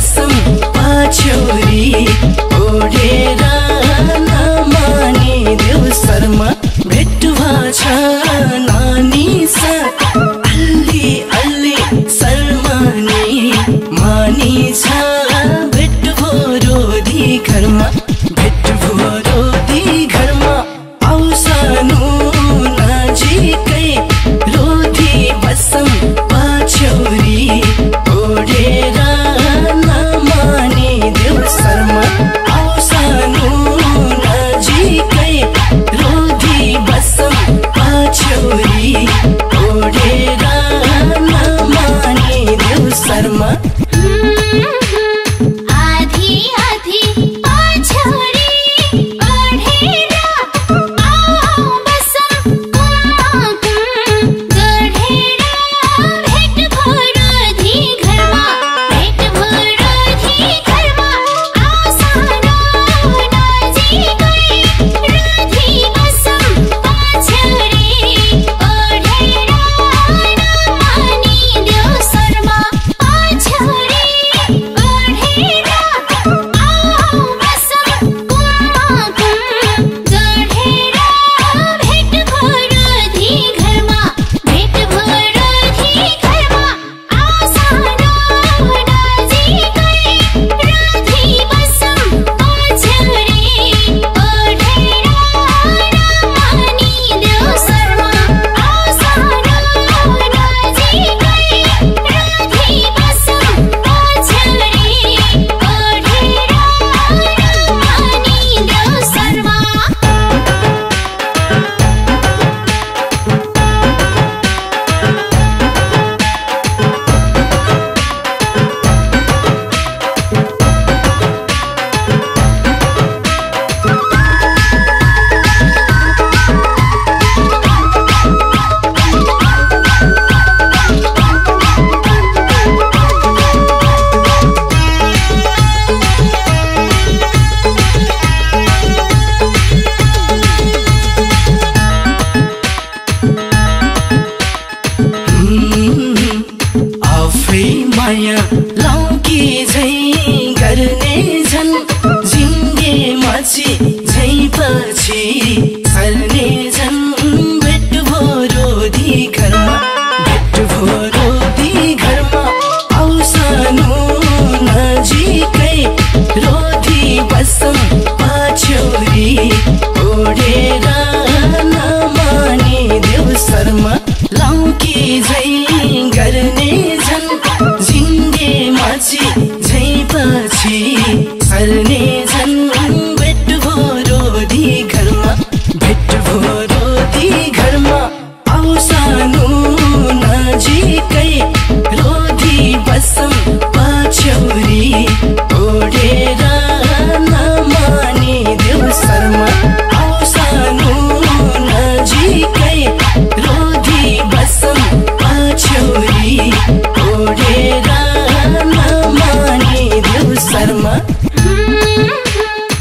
बसम पाछौरी ओढेर नमानी देऊ शर्मा भेट भाछ नानी सा अल्ली अल्ली शर्मानी मानी छ भेट भोरोधी घरमा भेट भोरोधी घरमा आउसानु नजिकै रोधी बसम पाछौरी ओढेर नमानी देऊ शर्मा आउसानु नजिकै रोधी बसम पाछौरी ओढेर नमानी देऊ शर्मा माया लौकी झै गर्ने झन् जिङ्गे माछी झै पछि सर्ने झन् भेट भोरोधी घरमा भेट भोरोधी घरमा आउसानु नजिकै रोधी बसम पाछौरी ओढेर नमानी देऊ शर्मा लौकी झै गर्ने झन् जिङ्गे माछी झै पछि सर्ने झन् भेट भोरोधी घरमा भेट भोरोधी घरमा आउसानु नजिकै रोधी बसम पाछौरी ओढेर नमानी देऊ शर्मा आउसानु नजिकै रोधी बसम पाछौरी ओढेर नमानी देऊ शर्मा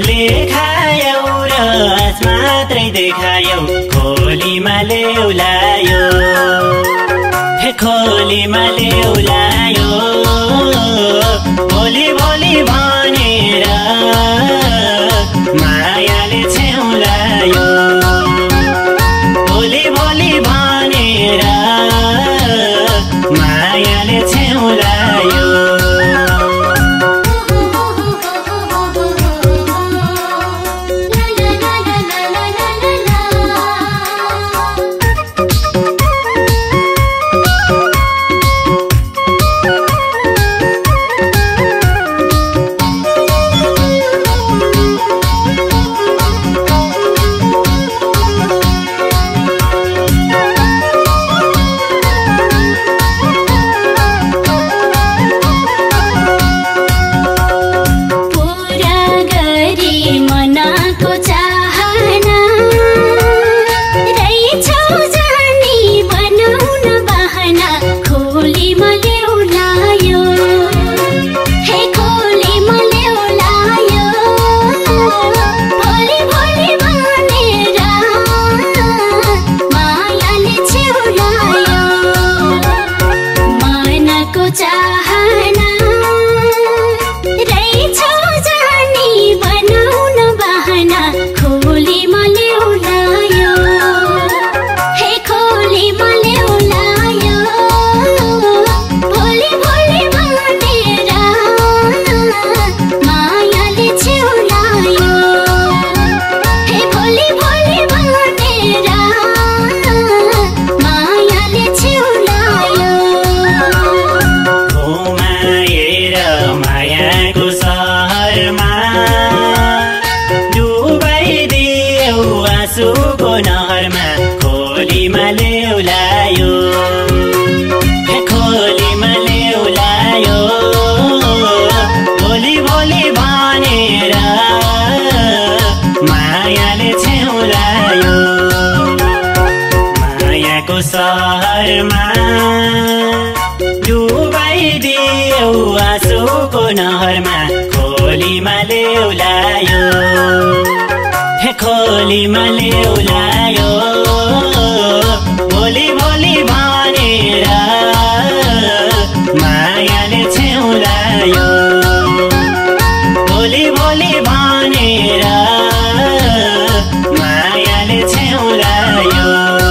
लेखायौ र आस मात्रै देखायौ खोलीमा ल्याउलायो हे खोलीमा ल्याउलायो भोलि भोलि भनेर मायाले छेउलायो भोलि भोलि भनेर मायाले छेउलायो सहरमा डुबाइदियो आँसुको नहरमा खोलीमा ल्याउलायो हे खोलीमा ल्याउलायो भोलि भोलि भनेर मायाले छेउलायो भोलि भोलि भनेर मायाले छेउलायो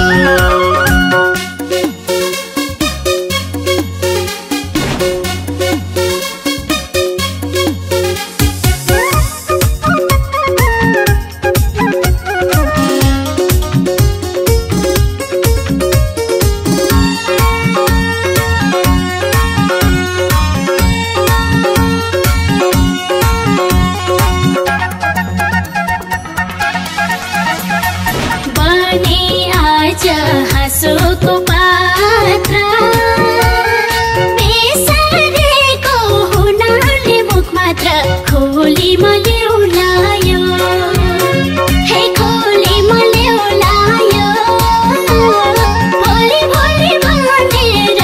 हाँसोको पात्र बेसारेको हुनाले मुख मात्र खोलीमा ल्याउलायो हे खोलीमा ल्याउलायो भोलि भोलि भनेर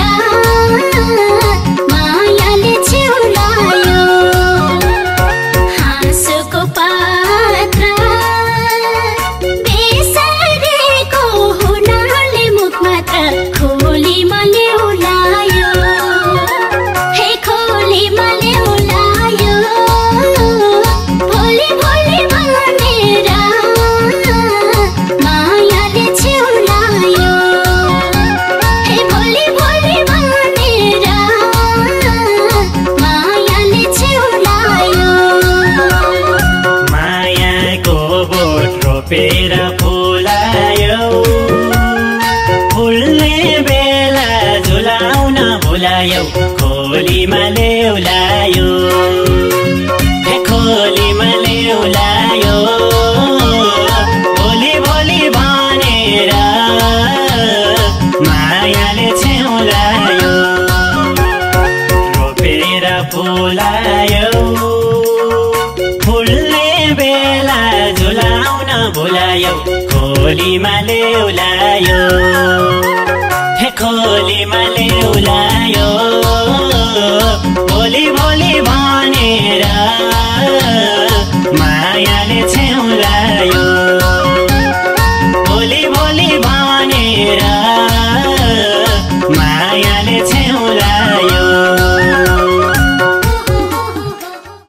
मायाले छेउलायो हाँसोको पात्र खोलीमा ल्याउलायो हे खोलीमा ल्याउलायो भोलि भोलि भनेर मायाले छेउलायो हे भोलि भोलि भनेर मायाले छेउलायो मायाको बोट रोपेर फुलायो फुल्ने बेला झुलाउन भुलायो खोलीमा ल्याउलायो हे खोलीमा ल्याउलायो भोलि भोलि भनेर मायाले छेउलायो रोपेर फुलायो फुल्ने बेला झुलाउन भुलायो खोलीमा ल्याउलायो हे खोलीमा ल्याउलायो भोलि भोलि भनेर मायाले